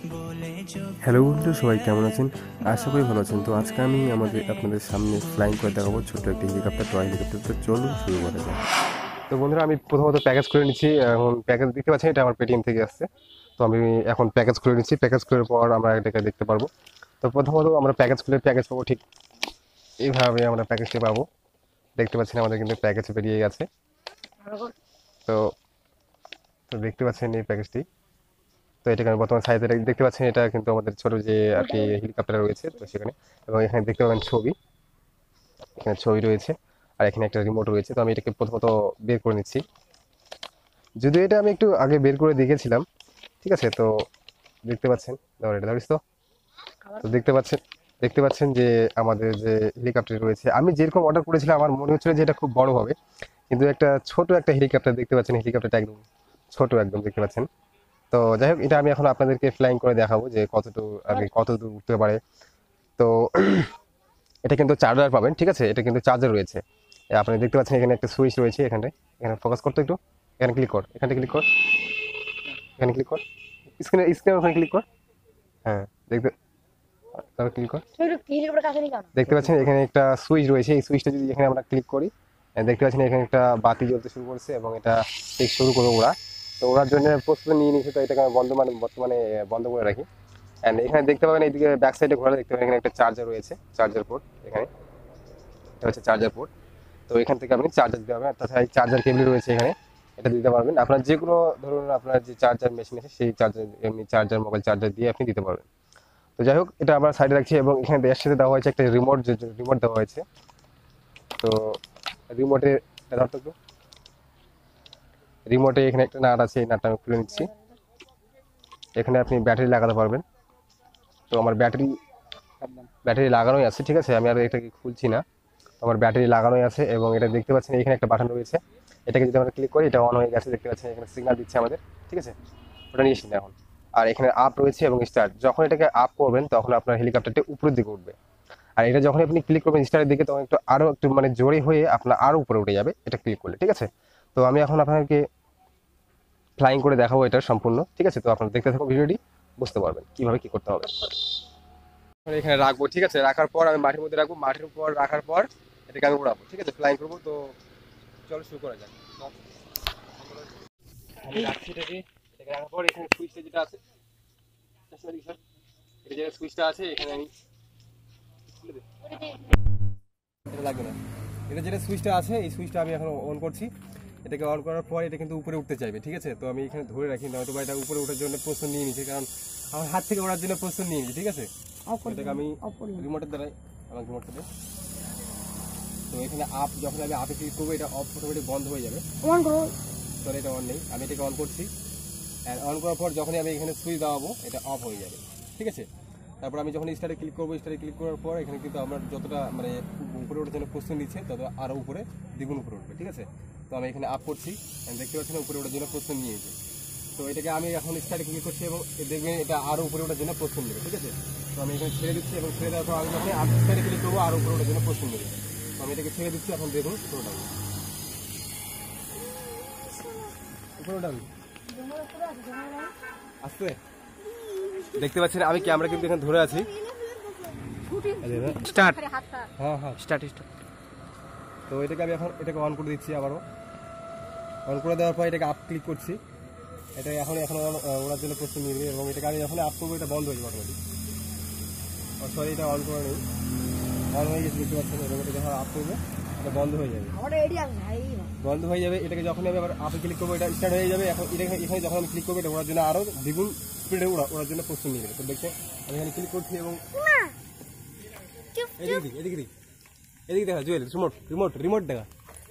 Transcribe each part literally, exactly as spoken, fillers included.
Hello বন্ধু, সবাই কেমন আছেন? আশা করি ভালো আছেন। তো আজকে আমি আমাদের আপনাদের সামনে ফ্লাইং করে দেখাবো ছোট্ট একটি হেলিকপ্টার, টয় হেলিকপ্টার। তো চলুন শুরু করা যাক। তো বন্ধুরা, আমি প্রথমত প্যাকেজ করে নিচ্ছি। এখন প্যাকেজ দেখতে পাচ্ছেন, এটা আমার পেটিএম থেকে আসছে। তো আমি এখন প্যাকেজ করে নিচ্ছি। প্যাকেজ করার পর আমরা এটাকে দেখতে পারবো। তো প্রথমত আমরা প্যাকেজ খুলে প্যাকেজ পাবো, ঠিক এইভাবে আমরা প্যাকেজটি পাবো। দেখতে পাচ্ছেন আমাদের কিন্তু প্যাকেজ বেরিয়ে গেছে। তো তো দেখতে পাচ্ছেন এই প্যাকেজটি। তো এটাকে আমি বর্তমান সাইজে দেখতে পাচ্ছেন, এটা কিন্তু আমাদের ছোট যে আর কি হেলিকপ্টার রয়েছে, তো সেখানে। এবং এখানে দেখতে পাবেন ছবি, এখানে ছবি রয়েছে, আর এখানে একটা রিমোট রয়েছে। তো আমি এটাকে প্রথমত বের করে নিচ্ছি। যদিও এটা আমি একটু আগে বের করে দেখেছিলাম, ঠিক আছে। তো দেখতে পাচ্ছেন, ধর এটা ধরিস তো। তো দেখতে পাচ্ছেন দেখতে পাচ্ছেন যে আমাদের যে হেলিকপ্টার রয়েছে, আমি যেরকম অর্ডার করেছিলাম আমার মনে হচ্ছিল যে এটা খুব বড় হবে, কিন্তু একটা ছোট একটা হেলিকপ্টার দেখতে পাচ্ছেন। হেলিকপ্টারটা একদম ছোট একদম দেখতে পাচ্ছেন। তো যাই হোক, এটা আমি এখন আপনাদেরকে ফ্লাইং করে দেখাবো যে কতটুকু আর কি কত দূর উঠতে পারে। তো এটা কিন্তু চার্জার পাবেন, ঠিক আছে। এটা কিন্তু চার্জার রয়েছে। এ আপনি দেখতে পাচ্ছেন এখানে একটা সুইচ রয়েছে। এখানে এখানে ফোকাস করতে একটু, এখানে ক্লিক কর, এখানে ক্লিক কর, এখানে ক্লিক কর, স্ক্রিনে স্ক্রিনে ওখানে ক্লিক কর। হ্যাঁ, দেখতে তারপর ক্লিক কর। দেখতে পাচ্ছেন এখানে একটা সুইচ রয়েছে। এই সুইচটা যদি এখানে আমরা ক্লিক করি, দেখতে পাচ্ছেন এখানে একটা বাতি জ্বলতে শুরু করছে এবং এটা ঠিক শুরু করবে ওরা। তো ওরার জন্য প্রস্তুতি নিয়ে নিয়েছে। তো এটাকে আমি বন্ধ মানে বর্তমানে বন্ধ করে রাখি। অ্যান্ড এখানে দেখতে পাবেন এইদিকে ব্যাক সাইডে ঘোরা দেখতে পাবেন এখানে একটা চার্জার রয়েছে, চার্জার পোর্ট। এখানে এটা হচ্ছে চার্জার পোর্ট। তো এখান থেকে আপনি চার্জার দিতে পারবেন। তাছাড়া চার্জার কেবল রয়েছে এখানে, এটা দিতে পারবেন। আপনার যে কোনো ধরুন আপনার যে চার্জার মেশিন আছে সেই চার্জার, এমনি চার্জার মোবাইল চার্জার দিয়ে আপনি দিতে পারবেন। তো যাই হোক, এটা আবার সাইডে রাখছি এবং এখানে এর সাথে দেওয়া হয়েছে একটা রিমোট, যে রিমোট দেওয়া হয়েছে। তো রিমোটে ধরতো একটু, রিমোটে এখানে একটা নাট আছে, এই নাটটা আমি খুলে নিচ্ছি। এখানে আপনি ব্যাটারি লাগাতে পারবেন। তো আমার ব্যাটারি ব্যাটারি লাগানোই আছে, ঠিক আছে। আমি আর এটাকে খুলছি না। আমার ব্যাটারি লাগানোই আছে এবং এটা দেখতে পাচ্ছেন এখানে একটা বাটন রয়েছে। এটাকে যদি আমরা ক্লিক করি, এটা অন হয়ে গেছে। দেখতে পাচ্ছেন এখানে সিগন্যাল দিচ্ছে আমাদের, ঠিক আছে। ওটা নিয়ে এসেছি এখন। আর এখানে আপ রয়েছে এবং স্টার্ট। যখন এটাকে আপ করবেন তখন আপনার হেলিকপ্টারটি উপরের দিকে উঠবে। আর এটা যখন আপনি ক্লিক করবেন স্টারের দিকে, তখন একটু আরো একটু মানে জোরে হয়ে আপনার আরো উপরে উঠে যাবে এটা ক্লিক করলে, ঠিক আছে। তো আমি এখন আপনাকে ফ্লাইং করে দেখাবো এটা সম্পূর্ণ, ঠিক আছে। তো আপনারা দেখতে থাকুন ভিডিওটি, বুঝতে পারবেন কিভাবে কি করতে হবে। এখানে রাখবো, ঠিক আছে। রাখার পর আমি মাটির মধ্যে রাখবো। মাটির উপর রাখার পর এটাকে আমি উড়াবো, ঠিক আছে। ফ্লাইং করবো। তো চলো শুরু করা যাক। আমি রাখছি এটাকে। এটাকে রাখার পর এখানে সুইচটা যেটা আছে, এটা যেটা সুইচটা আছে এখানে আমি খুলে দিই। এটা লাগবে না। এটা যেটা সুইচটা আছে, এই সুইচটা আমি এখন অন করছি। এটাকে অন করার পর এটা কিন্তু উপরে উঠতে চাইবে, ঠিক আছে। তো আমি এখানে ধরে রাখি, নয়তো বা এটা উপরে ওঠার জন্য প্রস্তুত নিয়ে নিচ্ছি, কারণ আমার হাত থেকে ওঠার জন্য প্রস্তুত নিয়ে নিচ্ছি, ঠিক আছে। এটাকে আমি রিমোটের দ্বারাই আমার রিমোটটা দেয়। তো এখানে আপ, যখন আমি আপে ক্লিক করবো এটা অফ অটোমেটিক বন্ধ হয়ে যাবে। অন করো, তাহলে এটা অন নেই। আমি এটাকে অন করছি। আর অন করার পর যখনই আমি এখানে সুইচ দাবাবো এটা অফ হয়ে যাবে, ঠিক আছে। তারপর আমি যখন স্টারে ক্লিক করবো, স্টারে ক্লিক করার পর এখানে কিন্তু আমার যতটা মানে উপরে ওঠার জন্য প্রস্তুত নিচ্ছে, তত আরও উপরে দ্বিগুণ উপরে উঠবে, ঠিক আছে। তো আমি এখানে আপ করছি, দেখতে পাচ্ছি না উপরে ওঠার জন্য প্রস্তুত নিয়েছে। তো এটাকে আমি এখন স্টারে ক্লিক করছি এবং দেখবেন এটা আরও উপরে ওঠার জন্য প্রস্তুত নেবে, ঠিক আছে। তো আমি এখানে ছেড়ে দিচ্ছি এবং ছেড়ে দেওয়ার পর আমি যখন আপ স্টারে ক্লিক করবো আরও উপরে ওঠার জন্য প্রস্তুত নেবে। তো আমি এটাকে ছেড়ে দিচ্ছি। এখন দেখুন পুরোটা পুরোটা আসছে, দেখতে পাচ্ছেন। আমি ক্যামেরা কিন্তু এখানে ধরে আছি। স্টার্ট, হ্যাঁ হ্যাঁ স্টার্ট স্টার্ট। তো এটাকে আমি এখন এটাকে অন করে দিচ্ছি আবারও। অন করে দেওয়ার পর এটাকে আপ ক্লিক করছি। এটা এখন এখন ওড়ার জন্য প্রস্তুত নিয়ে নেবে এবং এটাকে আমি যখন আপ করবো এটা বন্ধ হয়ে যাবে অটোমেটিক। সরি, এটা অন করে নেই, অন হয়ে গেছে দেখতে পাচ্ছেন। এবং এটা যখন আপ করবো এটা বন্ধ হয়ে যাবে, বন্ধ হয়ে যাবে। এটাকে যখন আমি আবার আপে ক্লিক করবো এটা স্টার্ট হয়ে যাবে। এখন এটা এখানে যখন আমি ক্লিক করবো এটা ওড়ার জন্য আরও দ্বিগুণ স্পিডে ওড়া ওড়ার জন্য প্রস্তুত নিয়ে নেবে। তো দেখতে আমি এখানে ক্লিক করছি এবং এদিকে দিই এদিকে দিই এদিকে দেখা জুয়েল, রিমোট রিমোট রিমোট দেখা,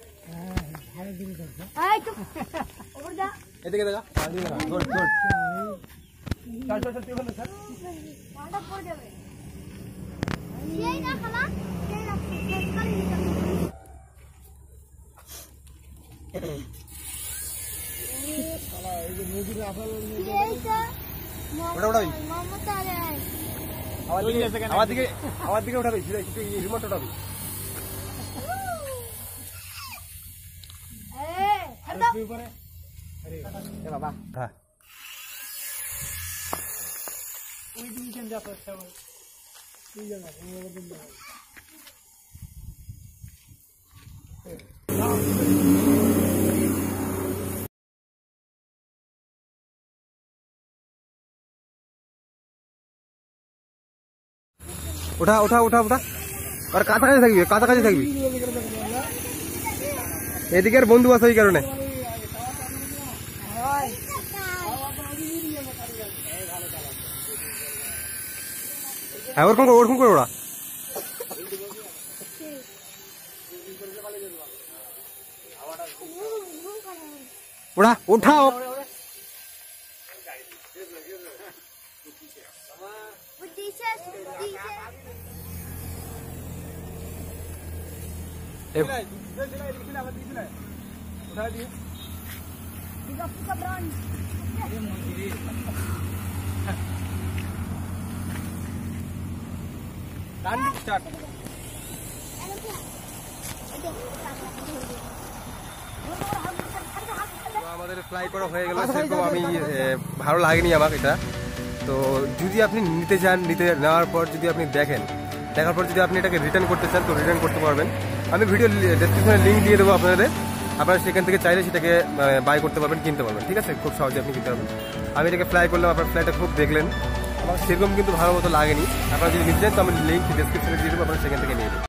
এদিকে দেখা, গুড গুড। চল চল চল, তুই বন্ধ স্যার। পাটা পড়ে যাবে এই না খালা, এই না সরকারি নিতে এই খালা। এই যে মুভি রাফেল এইটা ওটা ওটা মমতা রে, আমার দিকে আমার দিকে আমার দিকে উঠাবি, একটু রিমোট উঠাবি। ওঠা ওঠা ওঠা ওঠা আর কাছাকাছি থাকবি কাছাকাছি থাকবি এদিকে আর বন্ধু আছে ওই কারণে হ্যাঁ ওরকম করে ওরকম করে ওরা ওরা ওঠা আমাদের ফ্লাই করা হয়ে গেল সেরকম আমি ভালো লাগেনি আমার এটা তো যদি আপনি নিতে চান নিতে নেওয়ার পর যদি আপনি দেখেন দেখার পর যদি আপনি এটাকে রিটার্ন করতে চান তো রিটার্ন করতে পারবেন আমি ভিডিও ডেসক্রিপশনে লিঙ্ক দিয়ে দেবো আপনাদের আপনারা সেখান থেকে চাইলে সেটাকে বাই করতে পারবেন কিনতে পারবেন ঠিক আছে খুব সহজে আপনি কিনতে পারবেন আমি এটাকে ফ্লাই করলাম আপনার ফ্লাইটা খুব দেখলেন আমার সেরকম কিন্তু ভালো মতো লাগেনি আপনারা যদি নিতে চান তো আমি লিঙ্ক ডেসক্রিপশনে দিয়ে দেবো আপনারা সেখান থেকে নিয়ে নেবেন